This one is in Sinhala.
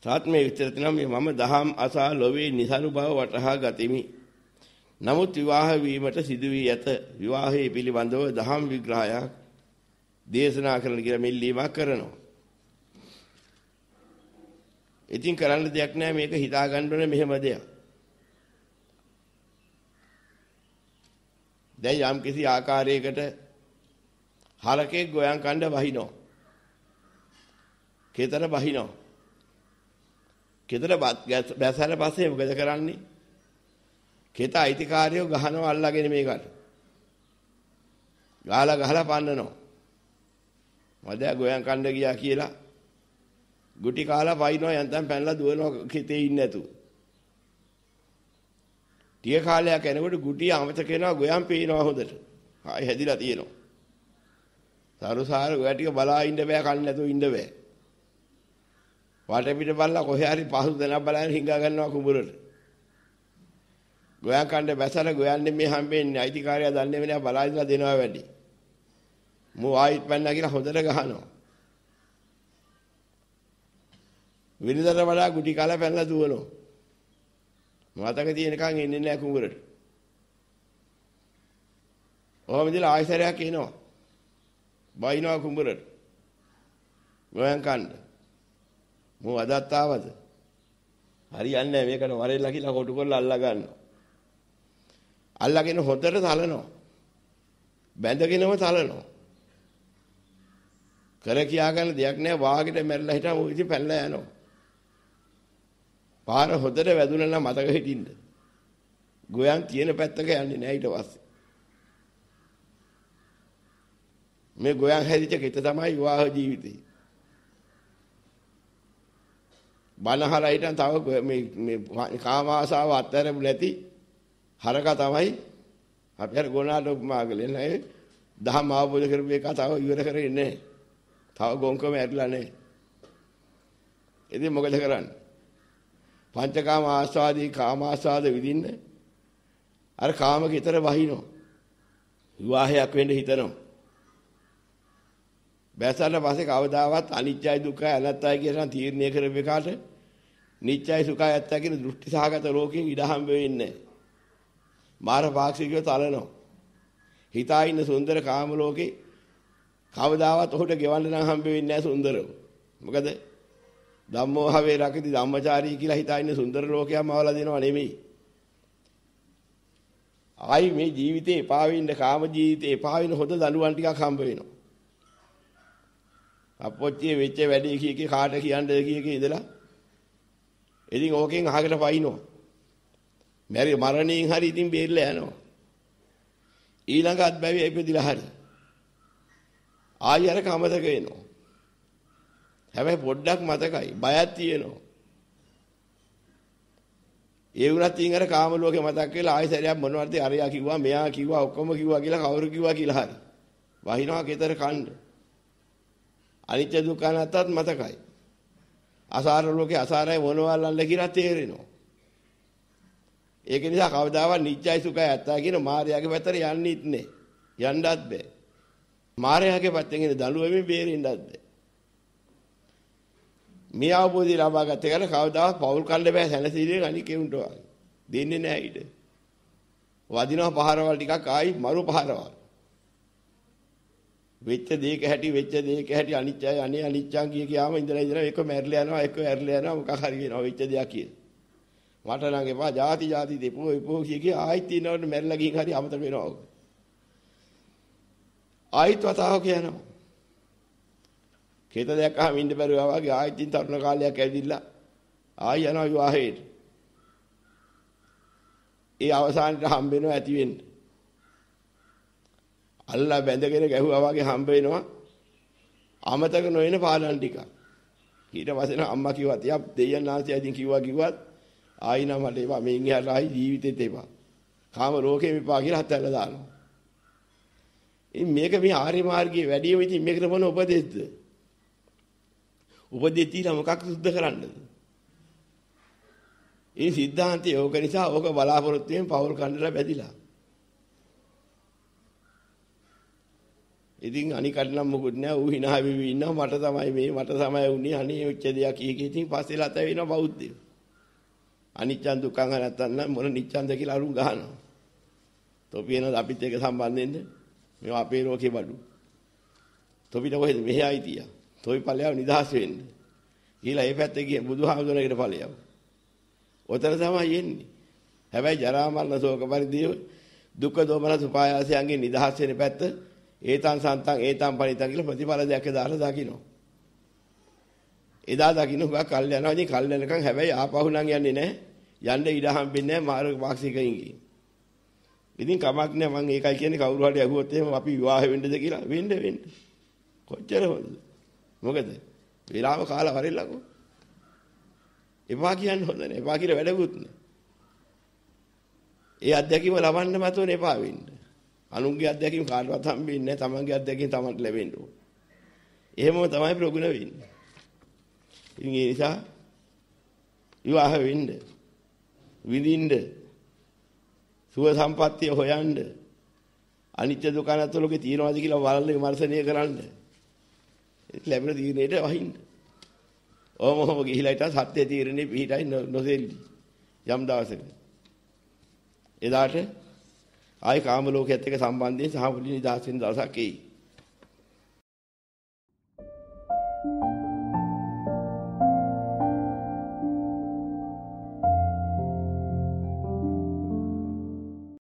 සාත්මයේ විතර තියෙනවා මම දහම් අසා ලොවේ නිසරු බව වටහා ගතිමි. නමුත් විවාහ වීමට සිදු වී ඇත. විවාහයේ පිළිබඳව දහම් විග්‍රහයක් දේශනා කරන්න කියලා මෙල්ලීමක් කරනවා. ඉතින් කරන්න දෙයක් නැහැ මේක හිතා ගන්න ඕනේ මෙහෙම දෙයක්. දැන් යම් කිසි ආකාරයකට හරකෙක් ගෝයන් කණ්ඩ වහිනවා. කෙතර වහිනවා. කෙතර බැසල පස්සේ මොකද කරන්නේ? කෙත අයිතිකාරයෝ ගහනවා අල්ලගෙන මේකට. ගහලා පන්නනවා. මද ගෝයන් කණ්ඩ ගියා කියලා ගුටි කාලා වයින්නවා යන්තම් පැනලා දුවනවා කෙතේ ඉන්නේ නැතුව. ටික කාලයක් යනකොට ගුටිය අමතක වෙනවා ගෝයන් පේනවා හොඳට. ආයි හැදිලා තියෙනවා. සරුසාර ගෝයා ටික බලා ඉන්න බෑ කන්නේ නැතුව ඉන්න බෑ. වාට පිට බලලා කොහේ හරි පහසු දෙනක් බලන්න හිඟා ගන්නවා කුඹුරට. ගෝයන් කණ්ඩ බැසලා ගෝයන්නේ මේ හම්බෙන්නේ අයිතිකාරයා දන්නේ නැහැ බලා ඉඳලා දෙනවා වැඩි. මෝ ආයිත් පැන්නා කියලා හොඳට ගහනවා. විනිදර වඩා ගුටි කාලා පැනලා දුවනවා. මතක තියෙනකන් එන්නේ නැහැ කුඹුරට. ඔහොම ඉඳලා ආයසරයක් එනවා. බයිනවා කුඹුරට. ගෝයන් කණ්ඩ. මෝ අදත් ආවද? හරියන්නේ නැහැ මේකට වරෙල්ලා කියලා කොටු කරලා අල්ලා ගන්නවා. අල්ලාගෙන හොඳට තලනවා. බැඳගෙනම තලනවා. කර කියා ගන්න දෙයක් නැහැ වාගෙට මැරිලා හිටම උ ඉතින් පැනලා යනවා. පාර හොඳට වැදුනා නම් මතක හිටින්න. ගෝයන් තියෙන පැත්තක යන්නේ නැහැ ඊට පස්සේ. මේ ගෝයන් හැදිච්ච කෙත තමයි විවාහ ජීවිතේ. බනහලා හිටන් තව මේ කාම ආසාව අත්හැරෙමු නැති හරක තමයි අපි අර ගෝනාට උපමාගලෙන් නෑ දහම් අවබෝධ කරපු එක තව ඉවර කරේ නැහැ. තව ගොංකම ඇරිලා නැහැ. ඉතින් මොකද කරන්නේ? පංචකාම ආස්වාදී කාම ආස්වාද විඳින්න අර කාම කිතර වහිනවා. විවාහයක් වෙන්න හිතනවා. බැසලා පස්සේ කවදාවත් අනිත්‍යයි දුක්ඛයි අනාත්තයි කියන තීරණය කරපු එකාට නිත්‍යයි සුඛයි අත්තයි කියන දෘෂ්ටි සහගත ලෝකෙන් ඉඩ හම්බ වෙන්නේ නැහැ. මාර පාක්ෂිකව තලනවා. හිතා ඉන්න සුන්දර කාම ලෝකේ කවදාවත් ඔහුට ගෙවන්න නම් හම්බ වෙන්නේ නැහැ සුන්දරව. මොකද ධම්මෝ හවේ රකිති ධම්මචාරී කියලා හිතා ඉන්න සුන්දර ලෝකයක්ම අවලා දෙනවා නෙමෙයි. ආයි මේ ජීවිතේ එපා වෙන්න කාම ජීවිතේ එපා වෙන හොඳ දඬුවම් ටිකක් හම්බ වෙනවා. අපොච්චියේ වෙච්ච වැඩේ කීකේ කාට කියන්නද කීකේ ඉඳලා ඉතින් ඕකෙන් අහකට පයින්නවා. මරණයෙන් හරි ඉතින් බේරලා යනවා. ඊළඟත් බැවි ඉපදිලා හරි ආයෙ අර කමතක වෙනවා. හැබැයි පොඩ්ඩක් මතකයි බයක් තියෙනවා. ඒ වුණත් ඉතින් අර කාම ලෝකේ මතක් වෙලා ආයෙ සැරයක් මොනවද අරයා කිව්වා මෙයා කිව්වා ඔක්කොම කිව්වා කියලා කවුරු කිව්වා කියලා හරි වහිනවා කේතර කණ්ඩ. අනිත්‍ය දුක්ඛ අනාත්තත් මතකයි. අසාර ලෝකේ අසාරයි මොනවල්ලන්න කියලා තේරෙනවා. ඒක නිසා කවදාවත් නිත්‍යයි සුඛයි අත්තයි කියන මායාවේ පැත්තට යන්නෙත් නෑ. යන්නත් බෑ. මායාවේ පැත්තෙන් එන දඬුවමින් බේරෙන්නත් බෑ. මේ අවබෝධය ලබා ගත කරලා කවදාවත් පෞල් කන්න බෑ සැනසීමෙන් අනික උන්ට වගේ. දෙන්නේ නෑ ඊට. වදිනවා පහරවල් ටිකක් ආයි මරු පහරවල්. වෙච්ච දේක හැටි අනිත්‍යයි අනේ අනිච්චං කියාම ඉඳලා එක මැරිලා යනවා එක ඇරිලා යනවා මොකක් හරි වෙනවා වෙච්ච දෙයක් කියලා. මට නම් එපා ಜಾති දෙපෝ කිය ආයිත් තියනවට මැරිලා ගිහින් හරි අමතක වෙනවා. ආයිත් වතාවක් යනවා. කේත දෙයක් අහම ඉන්න බැරුවා වගේ ආයිත් තරුණ කාලයක් ඇවිදිලා ආයි යනවා විවාහයට. ඒ අවසානට හම්බ වෙනවා ඇති වෙන්නේ. අල්ලා බැඳගෙන ගැහුවා වගේ හම්බ වෙනවා. අමතක නොවන පාඩම් ටික. ඊට පස්සේ අම්මා කිව්වා තියා දෙයයන් ආසියකින් කිව්වත් ආයි නම් මට එපා මෙන් එහාට ආයි ජීවිතේත් එපා. කාම ලෝකෙම එපා කියලා හතැල්ල දානවා. ඉතින් මේක මේ ආර්ය මාර්ගයේ වැඩිම ඉතින් මේකට මොන උපදෙස්ද? උපදෙස් දීලා මොකක් සුද්ධ කරන්නද? ඒ සිද්ධාන්තය ඕක නිසා ඕක බලාපොරොත්තු වෙන පෞල් කණ්ඩලා බැදිලා. ඉතින් අනිකට නම් මොකුත් නෑ. ඌ hina වෙවි ඉන්නවා. මට තමයි උනේ. අනේ ඔච්ච දෙයක් කී ඉතින් පස්සේ ලත වෙනවා බෞද්ධයෝ. අනිච්චන් දුක්ඛං නැත්තම් මොන නිච්චන්ද කියලා අරුන් ගහනවා. තොපියන අපිත් එක්ක සම්බන්ධ වෙන්න. මේවා අපේ රෝකේ බඩු. තොපිට කොහෙද මෙහෙ ආයිතිය. තොපි ඵලයව නිදහස් වෙන්න. කියලා ඒ පැත්තේ ගිය බුදුහාමුදුරනකට ඵලයව. ඔතන තමයි එන්නේ. හැබැයි ජරා මරණ ශෝක පරිදේව දුක්ඛ දෝමන සුපායාසයන්ගේ නිදහස් වෙන පැත්ත ඒතං සන්තං ඒතං පරිතං කියලා ප්‍රතිඵල දෙක දාලා දකින්න. එදා දකින්න ගා කල් යනවා. ඉතින් කල් යනකම් හැබැයි ආපහු නම් යන්නේ නැහැ. යන්න ඉඩ හම්බෙන්නේ නැහැ මාර්ග පාක්ෂිකයින්ගේ. ඉතින් කමක් නැහැ. මම ඒකයි කියන්නේ කවුරු හරි අහුවොත් එහෙම අපි විවාහ වෙන්නද කියලා වෙන්න. කොච්චර හොඳද? මොකද? විලාම කාලා වරෙල්ලකෝ. එපා කියන්නේ හොඳ නැහැ. එපා කියලා වැඩකුත් නැහැ. ඒ අත්දැකීම ලබන්න මතෝනේ එපා වෙන්න. අනුන්ගේ අත්දැකීම් කාටවත් හම්බෙන්නේ නැහැ. තමන්ගේ අත්දැකීම් තමන්ට ලැබෙන්න ඕන. එහෙමම තමයි ප්‍රගුණ වෙන්නේ. ඉතින් ඒ නිසා විවාහ වෙන්න, විඳින්න, සුව සම්පත්තිය හොයන්න, අනිත්‍ය දුක්ඛ අනාත්මලෝකේ තියනවාද කියලා බලන්න විමර්ශනය කරන්න. ලැබෙන තීරණයට වහින්න. ඔහොම ගිහිලා ඊට සත්‍ය තීරණේ පිටයි නොසෙල්ලි. යම් දවසක. එදාට ආයි කාම ලෝකයේත් එක්ක සම්බන්ධයෙන් සහමුලින් නිදහස් වෙන දවසක් එයි.